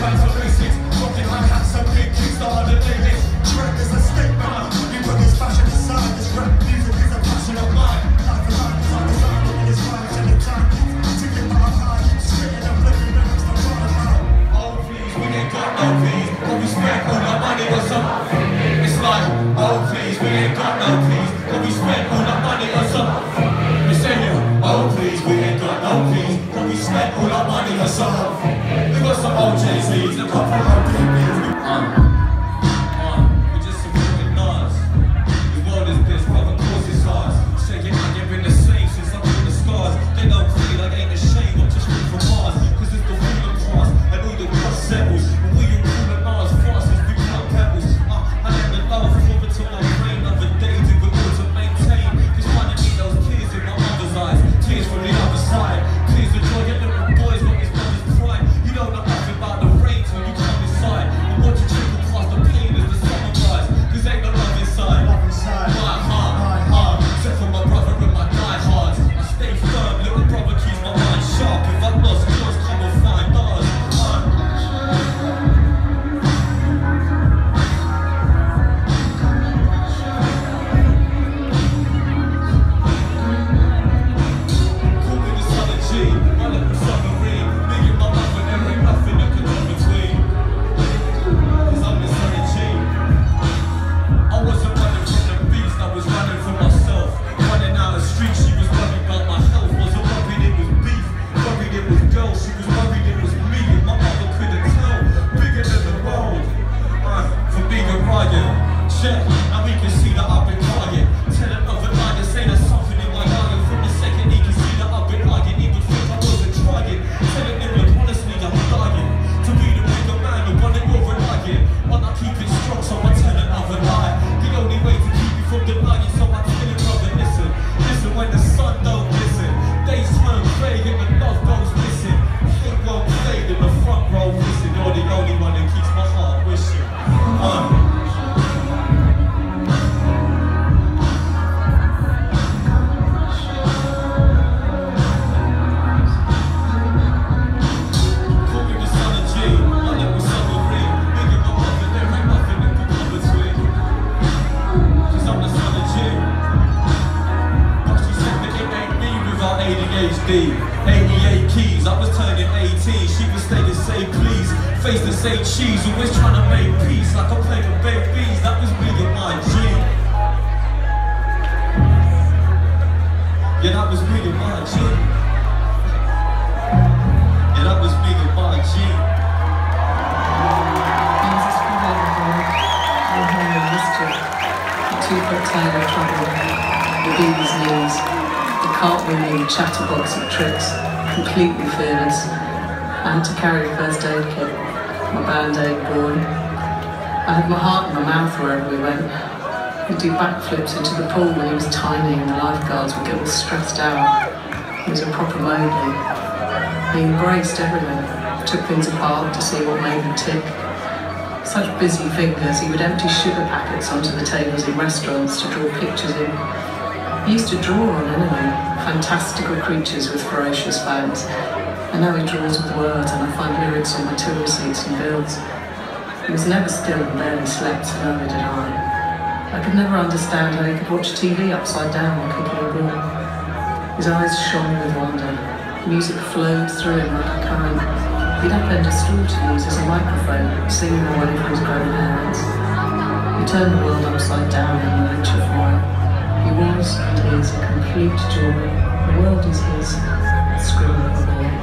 back to basics. Dropping like hats and big kicks, the harder they mix. Trend is a statement. You put this fashion aside. This rap music is a passion of mine. Life and life is on the side, looking this rhymes in the time. Ticking by my heart, spitting and flipping lyrics to run about. Oh please, we ain't got no peas, but we spent all our money on some. It's like, oh please, we ain't got no peas, but we spent all our money on some. We say here, oh please, we ain't got no peas, but we spent all our money on some. We got some old Jay-Z's, a couple of old BBs. We just supporting Nas. The world is this, brother, cause it's ours. Shake it like you've been the same since I'm in the scars. They don't feel like ain't ashamed, I'm just free from Mars. Cause it's the freedom past, and all the dust settles. But we all call it Nas, fast as we cut pebbles. I let the love fall into my brain. Other days it would all to maintain. Just wanna need those tears in my mother's eyes. Tears from the other side. Tears of joy, your little boy's got his mother's pride. You don't know nothing about the rain till you come inside. And watch you trickle past the pain as the summer rise. Cause ain't no love inside. My heart, except for my brother and my diehards. I stay firm, little brother keeps my mind sharp. If I'm lost, yours come and find ours. Now we can see that I've been lying. Tell another lie to say there's something in my eye. From the second he can see that I've been lying. He would think I wasn't trying. Telling him that honestly I'm dying to be the bigger man, the one that you're relying on. I keep it strong, so I tell another lie. The only way to keep you from denying, so I tell another listen. Listen when the sun don't listen. Days turn grey and the love goes missing. Hate won't fade in the front row missing. You're the only one that keeps my heart wishing. ADHD, 88 keys, I was turning 18, she was staying say please, face to say cheese, always trying to make peace, like I played with babies, that was me and my G. Yeah, that was me and my G. Yeah, that was me and my G. Two-foot tail of trouble, the baby's knees. Cartwheeling chatterbox of tricks, completely fearless. I had to carry a first aid kit, my band-aid boy. I had my heart in my mouth wherever we went. He'd do backflips into the pool when he was tiny and the lifeguards would get all stressed out. He was a proper Mowgli. He embraced everything, took things apart to see what made them tick. Such busy fingers, he would empty sugar packets onto the tables in restaurants to draw pictures in. He used to draw on anything, fantastical creatures with ferocious fangs. And now he draws with words and I find lyrics on my till receipts and bills. He was never still and barely slept, so neither did I. I could never understand how he could watch TV upside down while cooking a ball. His eyes shone with wonder. Music flowed through him like a current. He'd upend a stool to use as a microphone, singing away for his grandparents. He turned the world upside down in a lecture forum. He was and is a complete joy. The world is his. Scream at the boy.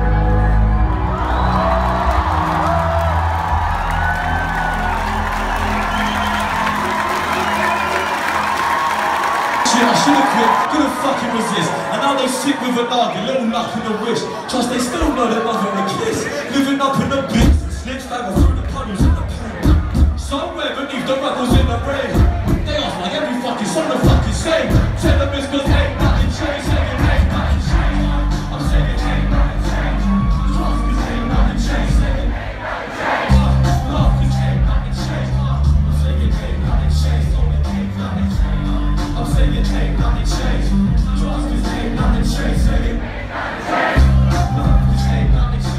Shit, I should have quit. Couldn't fucking resist. And now they sit with a dog, a little luck in the wish. Trust they still know they're not gonna kiss. Living up in the bits. Slips down through the puddles in the pain. Somewhere beneath the ruggles in the rain. They ask like every fucking song the fucking same. Tell them it's cause ain't nothing changed. Saying ain't nothing changed. I'm saying ain't nothing changed. Trust me, ain't nothing changed. Saying ain't nothing changed. Love cause ain't nothing changed. I'm saying ain't nothing changed. Only ain't nothing changed. I'm saying ain't nothing changed. Trust cause ain't nothing changed. Saying ain't nothing changed. Love cause ain't nothing changed.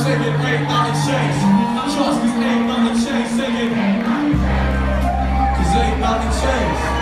Sing it, ain't nothing changed. Trust me, ain't nothing changed. Sing it, 'cause ain't nothing changed.